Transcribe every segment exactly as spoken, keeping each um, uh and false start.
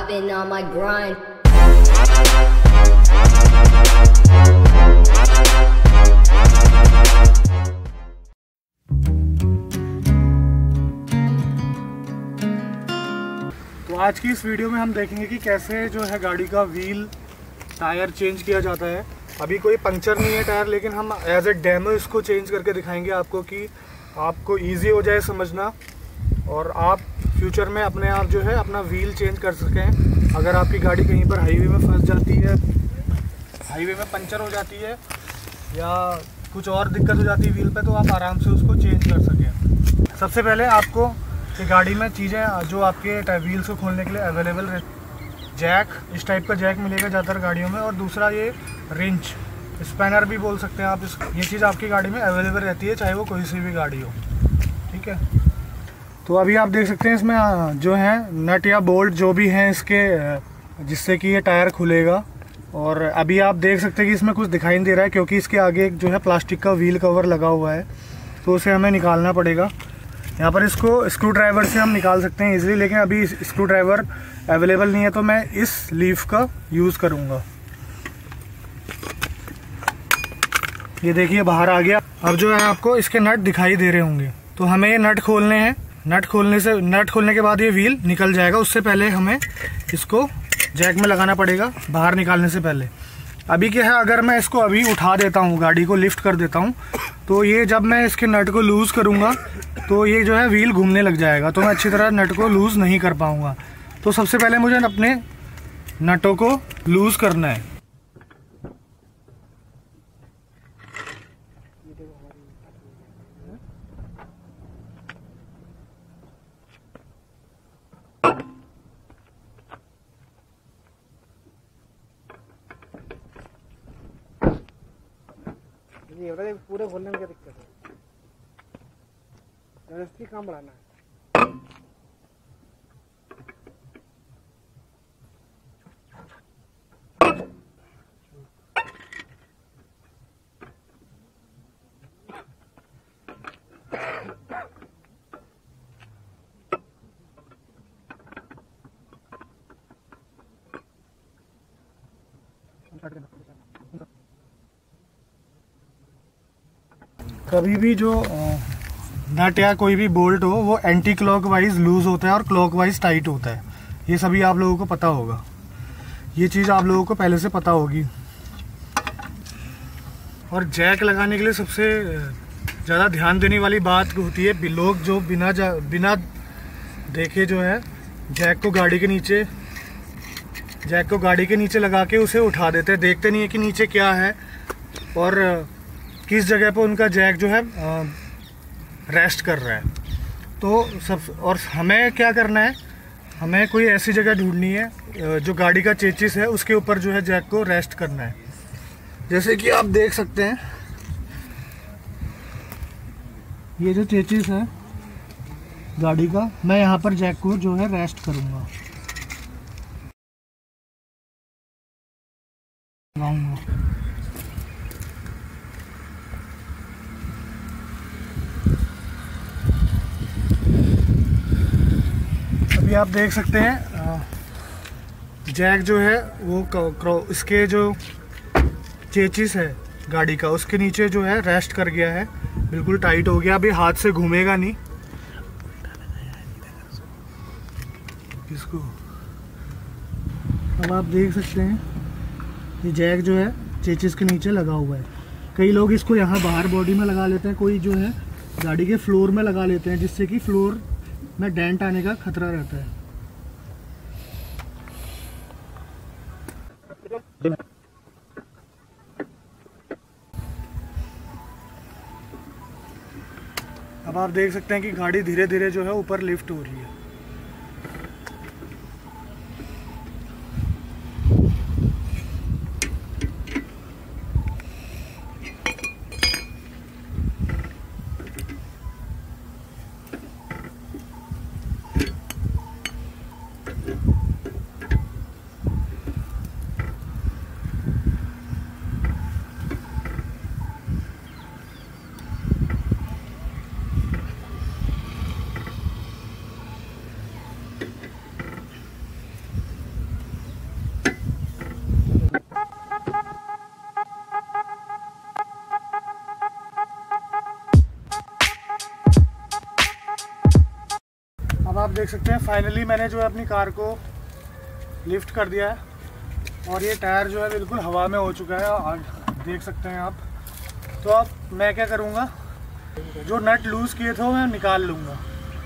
I've been on my grind. तो आज की इस वीडियो में हम देखेंगे कि कैसे जो है गाड़ी का व्हील टायर चेंज किया जाता है। अभी कोई पंक्चर नहीं है टायर, लेकिन हम एज ए डेमो इसको चेंज करके दिखाएंगे आपको कि आपको इजी हो जाए समझना और आप फ्यूचर में अपने आप जो है अपना व्हील चेंज कर सकें। अगर आपकी गाड़ी कहीं पर हाईवे में फंस जाती है, हाईवे में पंचर हो जाती है या कुछ और दिक्कत हो जाती है व्हील पे, तो आप आराम से उसको चेंज कर सकें। सबसे पहले आपको कि गाड़ी में चीज़ें जो आपके व्हील्स को खोलने के लिए अवेलेबल रहे, जैक, इस टाइप का जैक मिलेगा ज़्यादातर गाड़ियों में, और दूसरा ये रिंच, स्पैनर भी बोल सकते हैं आप। इस ये चीज़ आपकी गाड़ी में अवेलेबल रहती है, चाहे वो कोई सी भी गाड़ी हो। ठीक है, तो अभी आप देख सकते हैं इसमें जो है नट या बोल्ट जो भी हैं इसके, जिससे कि ये टायर खुलेगा। और अभी आप देख सकते हैं कि इसमें कुछ दिखाई नहीं दे रहा है क्योंकि इसके आगे एक जो है प्लास्टिक का व्हील कवर लगा हुआ है, तो उसे हमें निकालना पड़ेगा। यहाँ पर इसको स्क्रू ड्राइवर से हम निकाल सकते हैं इजीली, लेकिन अभी स्क्रू ड्राइवर अवेलेबल नहीं है, तो मैं इस लीफ का यूज़ करूँगा। ये देखिए बाहर आ गया। अब जो है आपको इसके नट दिखाई दे रहे होंगे, तो हमें ये नट खोलने हैं। नट खोलने से नट खोलने के बाद ये व्हील निकल जाएगा। उससे पहले हमें इसको जैक में लगाना पड़ेगा बाहर निकालने से पहले। अभी क्या है, अगर मैं इसको अभी उठा देता हूँ, गाड़ी को लिफ्ट कर देता हूँ, तो ये जब मैं इसके नट को लूज़ करूँगा तो ये जो है व्हील घूमने लग जाएगा, तो मैं अच्छी तरह नट को लूज़ नहीं कर पाऊँगा। तो सबसे पहले मुझे अपने नटों को लूज़ करना है। ये पूरे खोलने में क्या दिक्कत है? जबरदस्ती काम बढ़ाना है। कभी भी जो नट या कोई भी बोल्ट हो वो एंटी क्लॉकवाइज लूज़ होता है और क्लॉकवाइज टाइट होता है। ये सभी आप लोगों को पता होगा, ये चीज़ आप लोगों को पहले से पता होगी। और जैक लगाने के लिए सबसे ज़्यादा ध्यान देने वाली बात होती है, लोग जो बिना बिना देखे जो है जैक को गाड़ी के नीचे जैक को गाड़ी के नीचे लगा के उसे उठा देते हैं। देखते नहीं है कि नीचे क्या है और किस जगह पर उनका जैक जो है रेस्ट कर रहा है। तो सब और हमें क्या करना है, हमें कोई ऐसी जगह ढूंढनी है जो गाड़ी का चेचिस है उसके ऊपर जो है जैक को रेस्ट करना है। जैसे कि आप देख सकते हैं ये जो चेचिस है गाड़ी का, मैं यहाँ पर जैक को जो है रेस्ट करूँगा, लगाऊंगा। अभी आप देख सकते हैं जैक जो है वो इसके जो चेचिस है गाड़ी का उसके नीचे जो है रेस्ट कर गया है, बिल्कुल टाइट हो गया। अभी हाथ से घूमेगा नहीं इसको। अब आप देख सकते हैं ये जैक जो है चेचिस के नीचे लगा हुआ है। कई लोग इसको यहाँ बाहर बॉडी में लगा लेते हैं, कोई जो है गाड़ी के फ्लोर में लगा लेते हैं, जिससे कि फ्लोर में डेंट आने का खतरा रहता है। अब आप देख सकते हैं कि गाड़ी धीरे धीरे जो है ऊपर लिफ्ट हो रही है। देख सकते हैं फाइनली मैंने जो है अपनी कार को लिफ्ट कर दिया है और ये टायर जो है बिल्कुल हवा में हो चुका है, आज देख सकते हैं आप। तो अब मैं क्या करूँगा, जो नट लूज़ किए थे वो मैं निकाल लूँगा।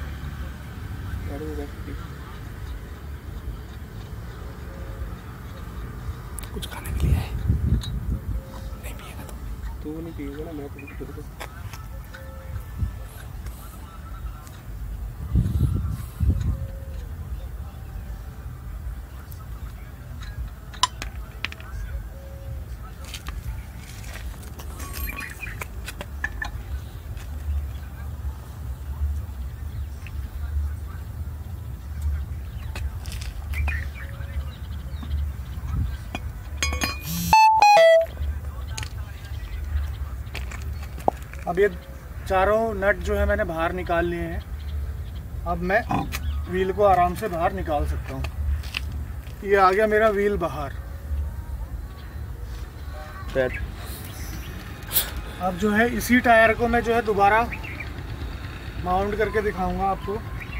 कुछ खाने के लिए है, नहीं पिएगा तो तू नहीं पिएगा ना, मैं तो अब ये चारों नट जो है मैंने बाहर निकाल लिए हैं। अब मैं व्हील को आराम से बाहर निकाल सकता हूँ। ये आ गया मेरा व्हील बाहर। अब जो है इसी टायर को मैं जो है दोबारा माउंट करके दिखाऊंगा आपको।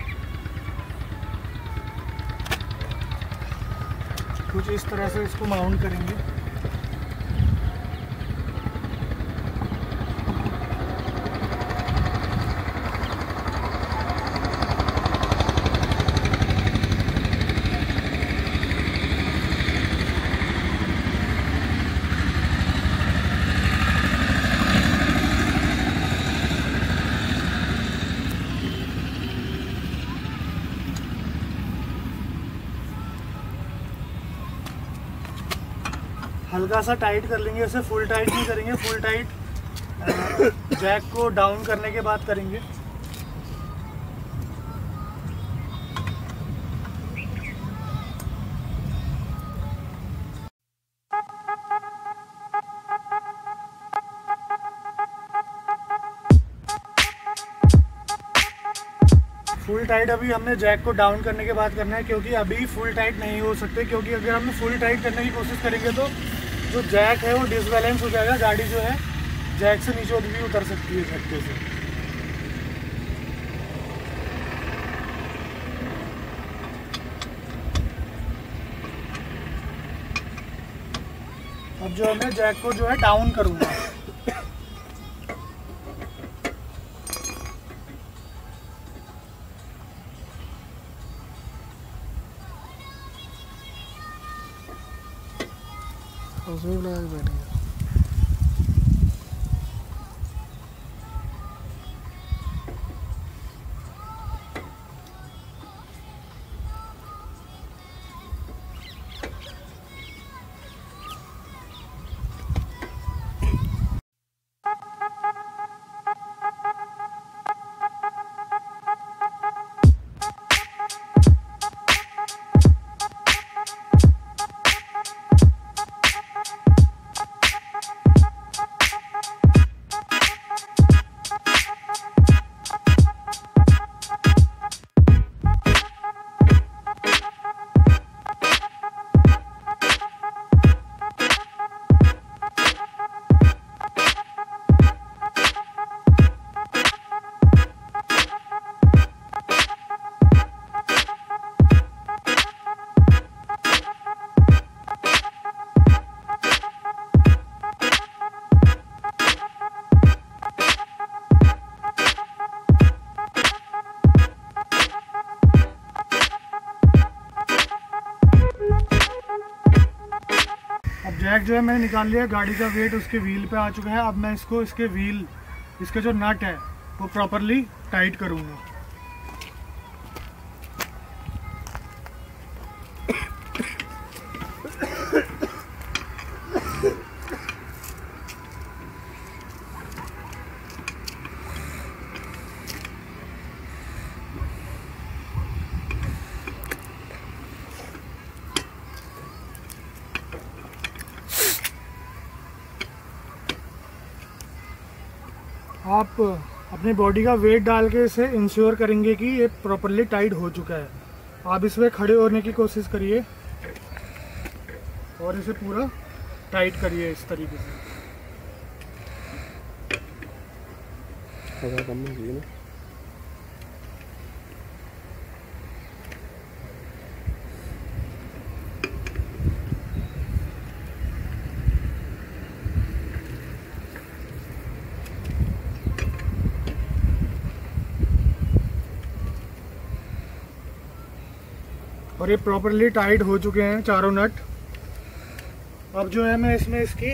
कुछ इस तरह से इसको माउंट करेंगे। हल्का सा टाइट कर लेंगे, इसे फुल टाइट नहीं करेंगे। फुल टाइट जैक को डाउन करने के बाद करेंगे। फुल टाइट अभी हमने जैक को डाउन करने के बाद करना है, क्योंकि अभी फुल टाइट नहीं हो सकते, क्योंकि अगर हम फुल टाइट करने की कोशिश करेंगे तो जो जैक है वो डिसबैलेंस हो जाएगा। गाड़ी जो है जैक से नीचे भी उतर सकती है झटके से। अब जो है मैं जैक को जो है डाउन करूँगा। उसमें भी लगा के बैठ गया। जैक जो है मैंने निकाल लिया। गाड़ी का वेट उसके व्हील पे आ चुका है। अब मैं इसको इसके व्हील इसके जो नट है वो प्रॉपरली टाइट करूँगा। आप अपनी बॉडी का वेट डाल के इसे इंश्योर करेंगे कि ये प्रॉपरली टाइट हो चुका है। आप इसमें खड़े होने की कोशिश करिए और इसे पूरा टाइट करिए इस तरीके से। हवा कम होगी ना। और ये प्रॉपरली टाइट हो चुके हैं चारों नट। अब जो है मैं इसमें इसकी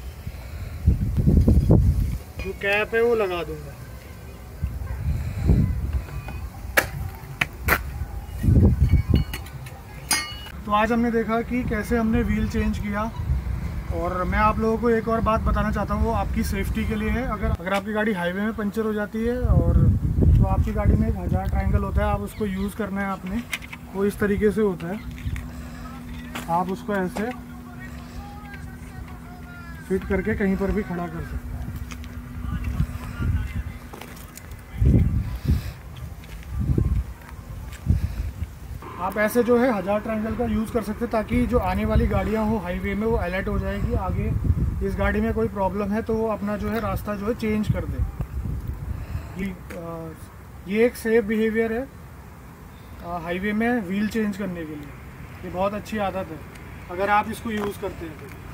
जो कैप है वो लगा दूंगा। तो आज हमने देखा कि कैसे हमने व्हील चेंज किया, और मैं आप लोगों को एक और बात बताना चाहता हूँ, वो आपकी सेफ्टी के लिए है। अगर अगर आपकी गाड़ी हाईवे में पंचर हो जाती है और तो आपकी गाड़ी में एक हजार ट्रायंगल होता है, आप उसको यूज़ करना है आपने, वो इस तरीके से होता है। आप उसको ऐसे फिट करके कहीं पर भी खड़ा कर सकते हैं। आप ऐसे जो है हज़ार ट्रायंगल का यूज़ कर सकते हैं, ताकि जो आने वाली गाड़ियां हो हाईवे में वो अलर्ट हो जाएगी, आगे इस गाड़ी में कोई प्रॉब्लम है तो वो अपना जो है रास्ता जो है चेंज कर दे। ये ये एक सेफ बिहेवियर है हाईवे में व्हील चेंज करने के लिए। ये बहुत अच्छी आदत है अगर आप इसको यूज़ करते हैं तो।